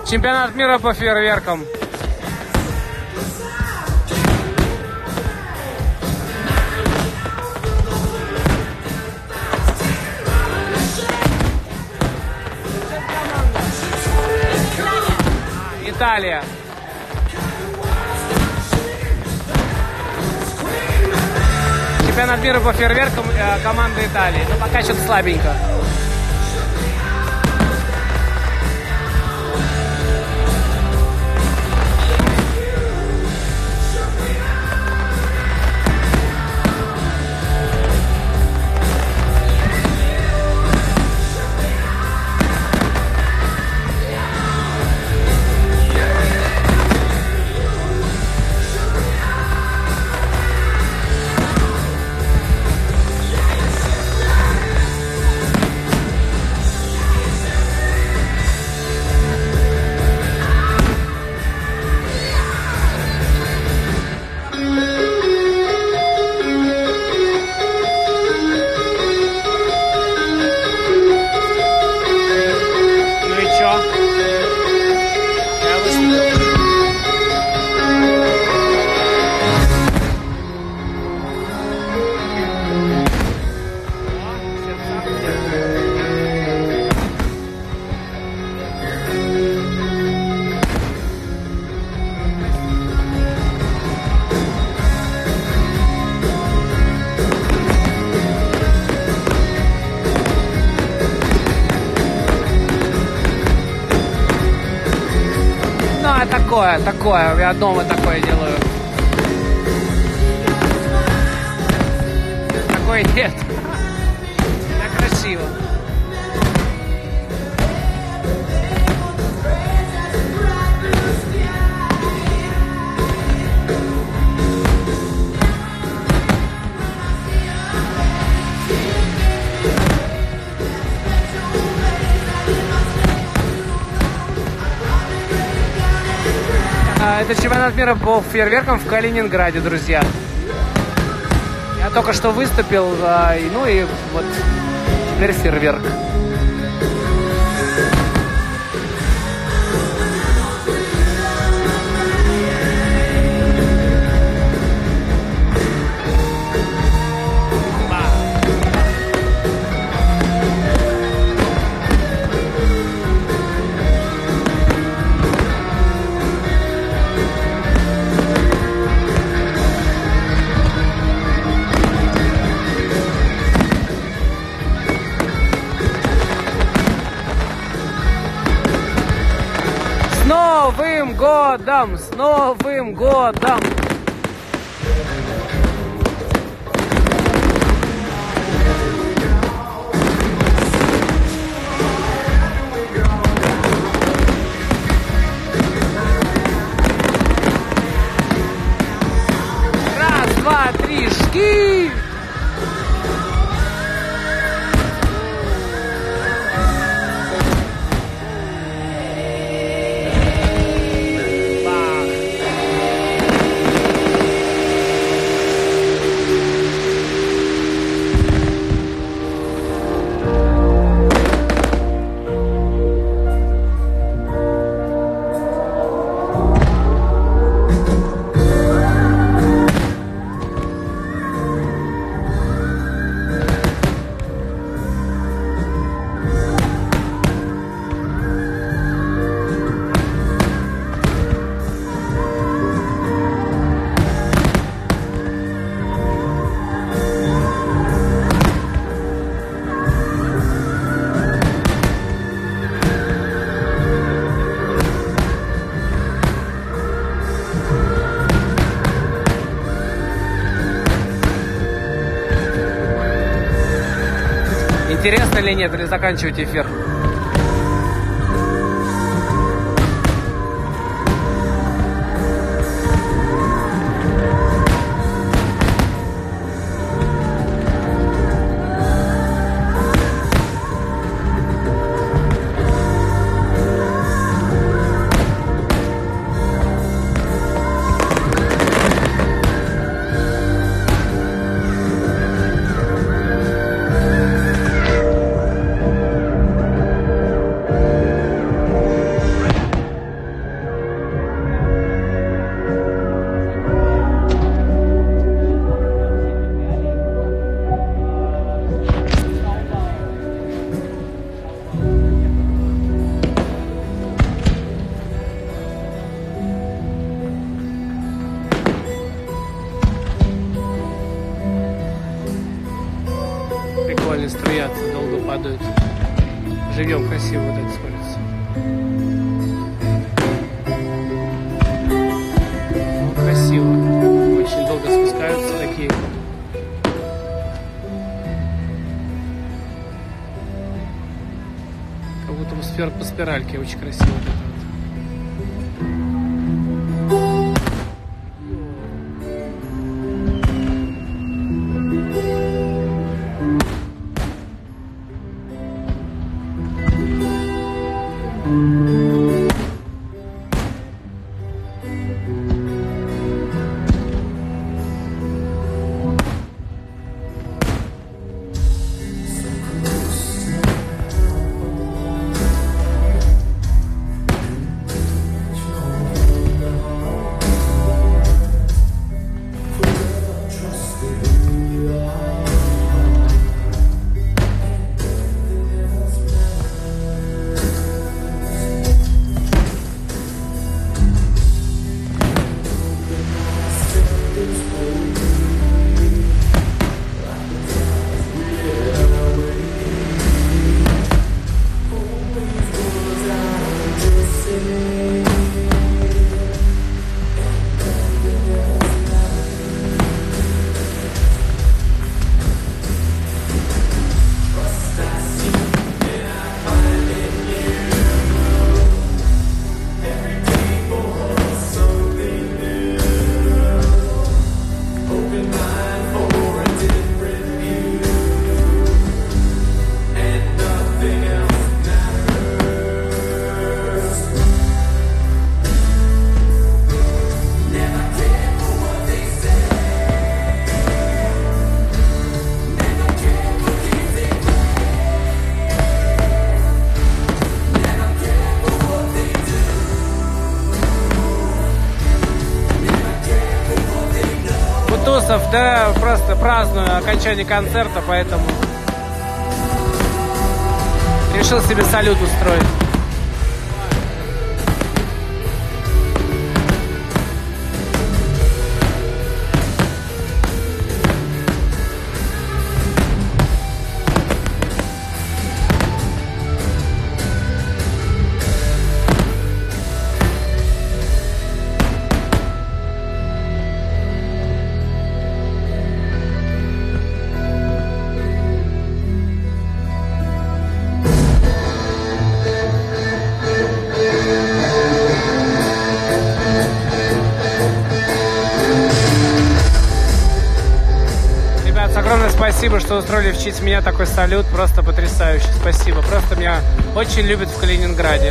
Чемпионат мира по фейерверкам. Италия. Чемпионат мира по фейерверкам, команда Италии. Но пока что-то слабенько. Такое, я дома такое делаю. Такое нет. Так красиво. Это чемпионат мира по фейерверкам в Калининграде, друзья. Я только что выступил, ну и вот теперь фейерверк. С Новым годом! С Новым годом! Раз, два, три, жги! Интересно или нет, или заканчивать эфир? садятся, долго падают. Живем красиво вот это смотрится. Ну, красиво. Очень долго спускаются такие. Как будто бы по спиральке. Очень красиво вот это вот. Да, просто праздную окончание концерта, поэтому решил себе салют устроить. Спасибо, что устроили в честь меня такой салют. Просто потрясающе. Спасибо. Просто меня очень любят в Калининграде.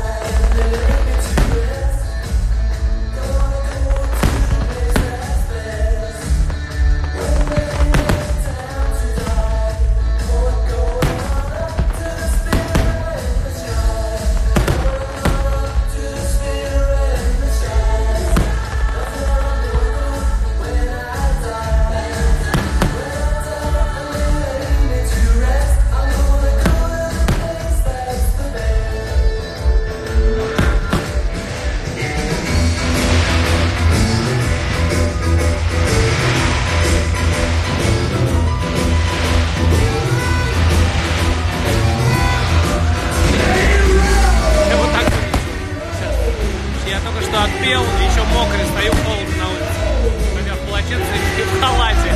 Отпел, еще мокрый, стою холодно на улице. У меня в полотенце и в халате.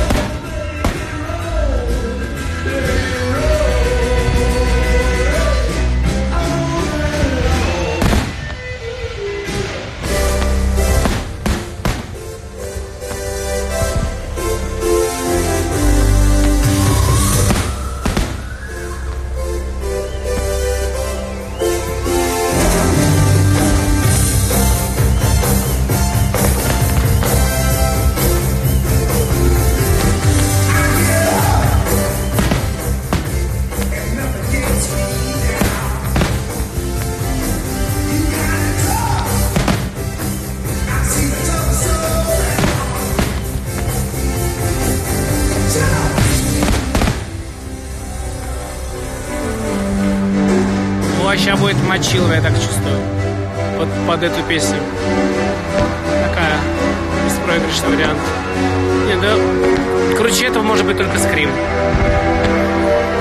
Сейчас будет мочилово, я так чувствую, под эту песню. Такая беспроигрышный вариант. Не, да, круче этого может быть только Скрим.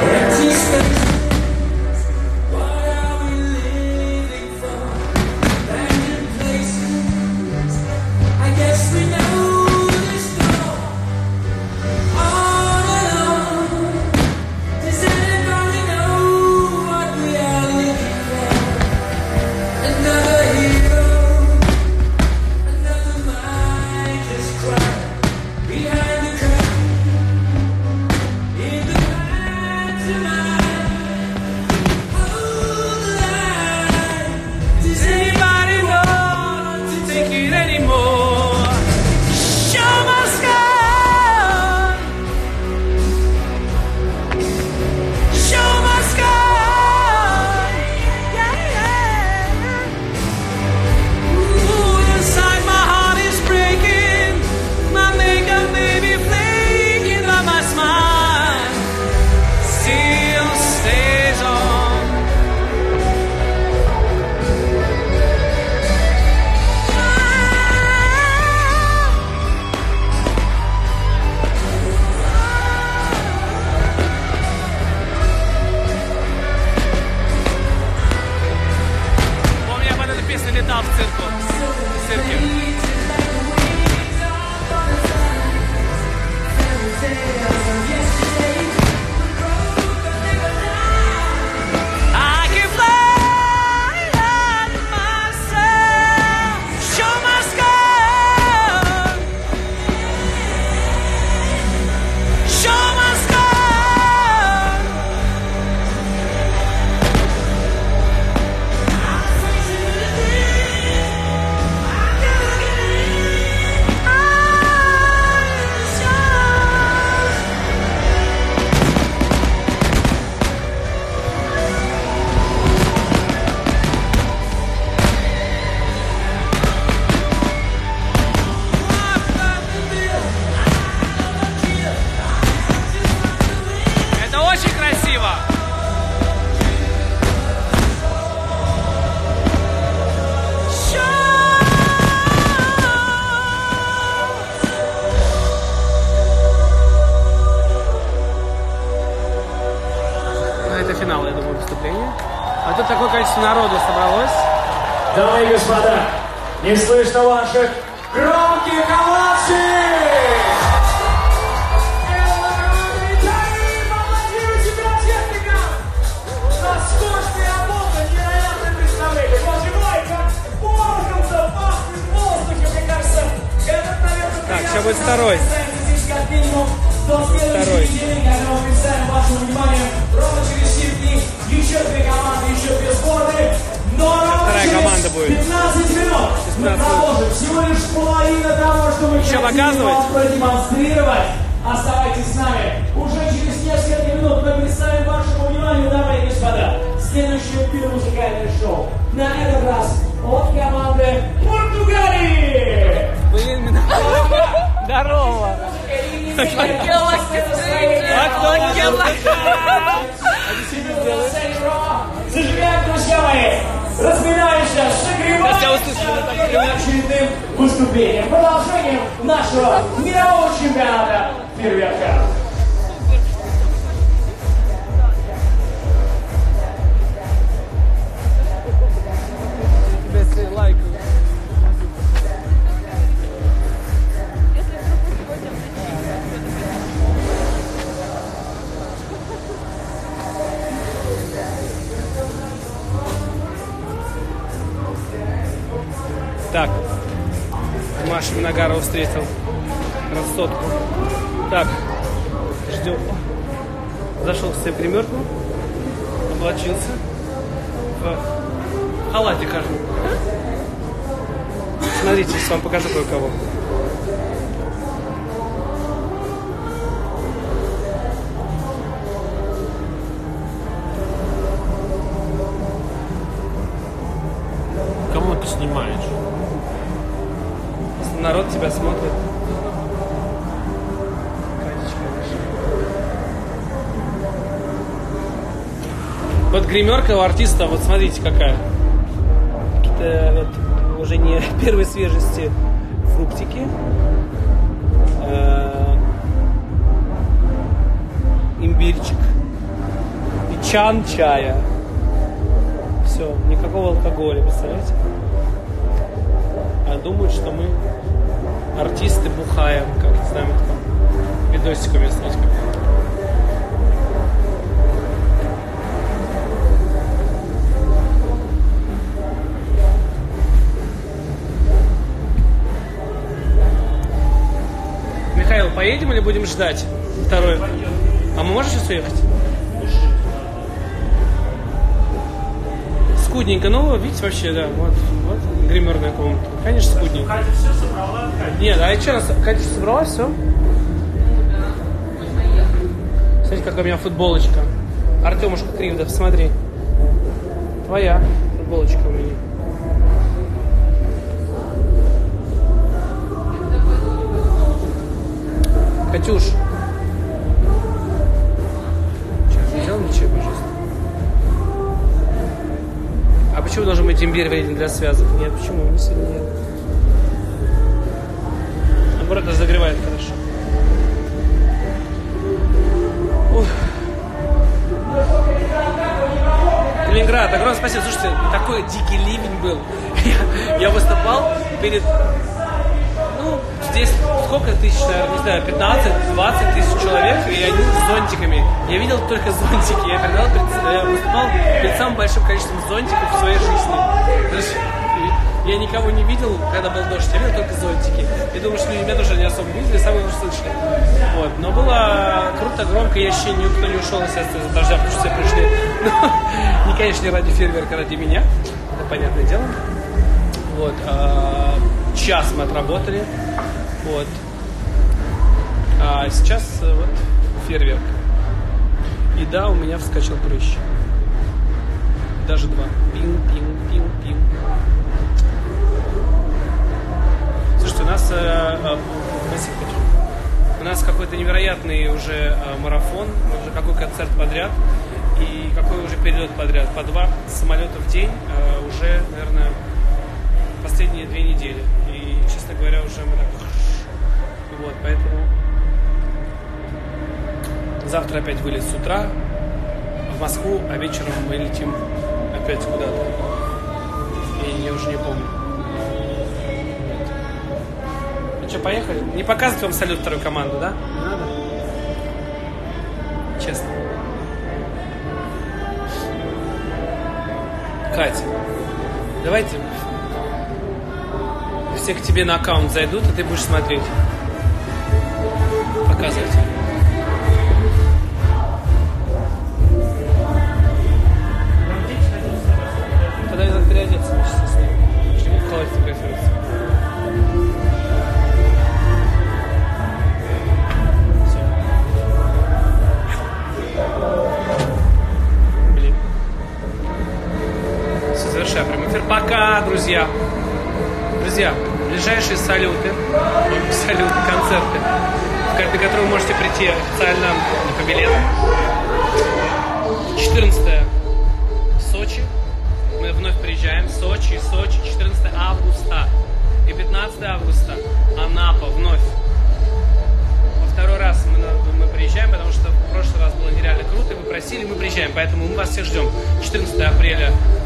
финал, я думаю, выступления. А тут такое количество народу собралось. Дамы и господа, не слышно ваших громких оваций! Так, сейчас будет второй. Второй. Вторая команда будет. 15 минут. Мы продолжим. Всего лишь половина того, что мы хотим вам продемонстрировать. Оставайтесь с нами. Уже через несколько минут мы представим вашему вниманию, дамы и господа, следующее музыкальное шоу. На этот раз от команды Португалии. Блин, здорово. Зажигаем, друзья мои. Разминаемся, согреваемся очередным выступлением. Продолжением нашего мирового чемпионата фейерверка. Так, Маша Виноградова встретил красотку. Так, ждем. Зашел в себе примерку, облачился в халате, кажется. Смотрите, сейчас вам покажу кое-кого. Кому ты снимаешь? Народ тебя смотрит. Вот гримерка у артиста, вот смотрите какая. Какие-то вот уже не первой свежести фруктики. Имбирчик. чан чая. Все, никакого алкоголя, представляете? А думают, что мы артисты бухаем, как не знаю, там видосик у меня снять. Михаил, поедем или будем ждать второй? А мы можем сейчас уехать? Скудненько, ну, видите, вообще, да, вот гримерная комната. Конечно, скудненько. Катя все собрала? Нет, а что, Катя собрала все? Смотрите, какая у меня футболочка. Артемушка Кривдов, смотри. Твоя футболочка у меня. Катюш. Сейчас не делаем ничего, пожалуйста. А почему должен быть имбирь вреден для связок? Нет, почему? Не сильно нет. Наоборот, разогревает хорошо. Ух. Калининград, огромное спасибо. Слушайте, такой дикий ливень был. Я выступал перед... Ну, здесь сколько тысяч, наверное, не знаю, 15-20 тысяч человек, и они с зонтиками. Я видел только зонтики. Я выступал перед самым большим количеством зонтиков в своей жизни. Я никого не видел, когда был дождь, я видел только зонтики. И думаю, что люди меня тоже не особо видели, самые уже слышали. Вот. Но было круто, громко, и вообще никто не ушел, естественно, из-за дождя, потому что все пришли. Но не, конечно, не ради фейерверка, ради меня. Это понятное дело. Вот. Час мы отработали. Вот. А сейчас вот фейерверк. И да, у меня вскочил прыщ. Даже два. Пинг-пинг-пинг-пинг. Слушайте, у нас какой-то невероятный уже марафон, уже какой концерт подряд и какой уже перелет подряд. По 2 самолета в день уже, наверное, последние 2 недели. И, честно говоря, уже мы так... Вот, поэтому завтра опять вылет с утра в Москву, а вечером мы летим опять куда-то. Я уже не помню. Ну что, поехали? Не показывать вам салют второй команду, да? Не надо? Честно. Катя, давайте все к тебе на аккаунт зайдут, и ты будешь смотреть. Показывать. Когда надо переодеться, мы сейчас с ним. Почему в халате фотографируется? Блин. Все, завершаем прямой эфир. Пока, друзья. Друзья, ближайшие салюты, концерты, на которые вы можете прийти официально по билетам. 14 Сочи. Мы вновь приезжаем. Сочи, 14 августа. И 15 августа Анапа вновь. Во второй раз мы приезжаем, потому что в прошлый раз было нереально круто, и вы просили, мы приезжаем. Поэтому мы вас всех ждем. 14 апреля